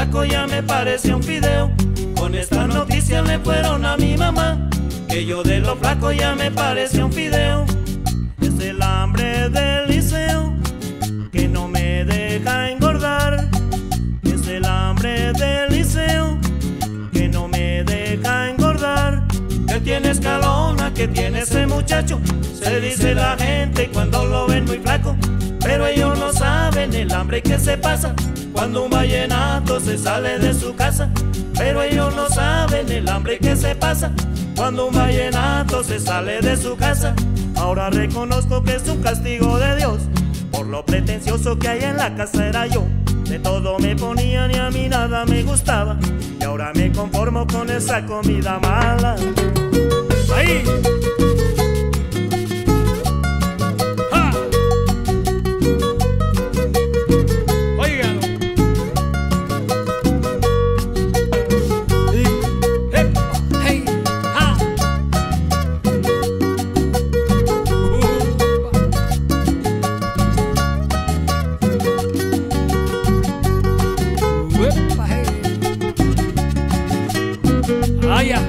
flaco ya me parecía un fideo. Con esta noticia le fueron a mi mamá, que yo de lo flaco ya me parecía un fideo. Es el hambre del liceo que no me deja engordar. Es el hambre del liceo que no me deja engordar. Que tiene escalona, que tiene ese muchacho, se dice la gente cuando lo ven muy flaco. Pero ellos no saben el hambre que se pasa cuando un vallenato se sale de su casa. Pero ellos no saben el hambre que se pasa cuando un vallenato se sale de su casa. Ahora reconozco que es un castigo de Dios por lo pretencioso que hay en la casa era yo. De todo me ponían y a mí nada me gustaba, y ahora me conformo con esa comida mala. ¡Ahí! ¡Ja! ¡Óigalo! ¡Hey! ¡Ja! ¡Ay, ya!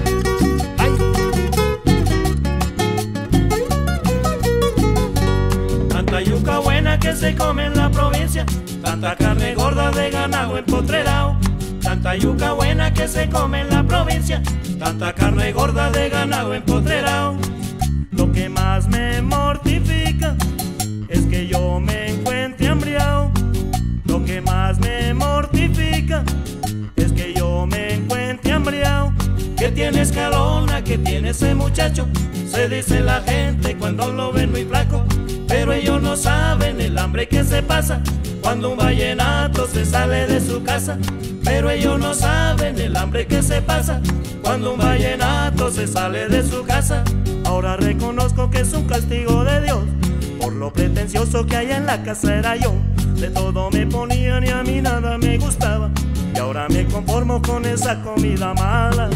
Tanta yuca buena que se come en la provincia, tanta carne gorda de ganado empotrerado. Tanta yuca buena que se come en la provincia, tanta carne gorda de ganado empotrerado. Lo que más me mortifica es que yo me encuentre hambriado. Lo que más me mortifica es que yo me encuentre hambriado. Que tiene escalona, que tiene ese muchacho, se dice la gente cuando lo ven muy flaco. Pero ellos no saben el hambre que se pasa cuando un vallenato se sale de su casa. Pero ellos no saben el hambre que se pasa cuando un vallenato se sale de su casa. Ahora reconozco que es un castigo de Dios por lo pretencioso que hay en la casa era yo. De todo me ponían y a mí nada me gustaba, y ahora me conformo con esa comida mala.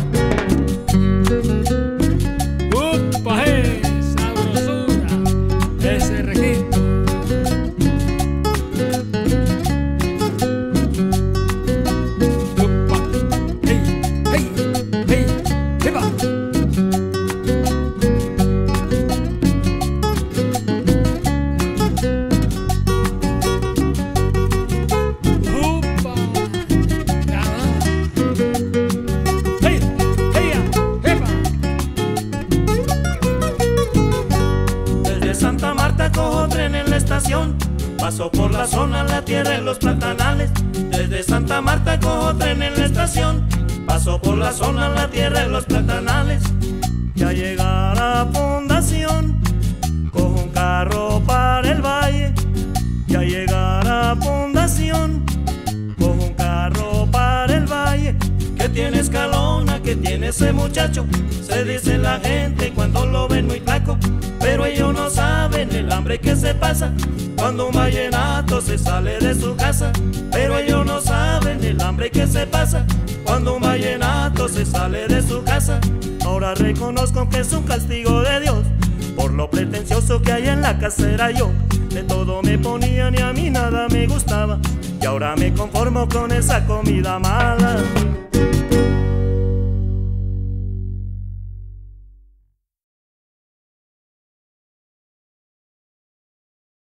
¡Upa, sabrosura! Ese requinto. ¡Upa! ¡Hey, hey, hey! ¡Hey, va! ¡Upa! ¡Ya va! ¡Hey, hey, hey, va! Desde Santa Marta cojo tren en la estación, paso por la zona, la tierra y los platanales. Desde Santa Marta cojo tren en la estación, paso por la zona, la tierra y los platanales. Ya llegar a Fundación, cojo un carro para el valle. Ya llegar a Fundación, cojo un carro para el valle. Que tiene escalona, que tiene ese muchacho, se dice la gente cuando lo ven muy flaco. Pero ellos no saben el hambre que se pasa cuando un vallenato se sale de su casa. Pero ellos no saben el hambre que se pasa cuando un vallenato se sale de su casa. Ahora reconozco que es un castigo de Dios por lo pretencioso que hay en la casa era yo. De todo me ponían y a mí nada me gustaba, y ahora me conformo con esa comida mala.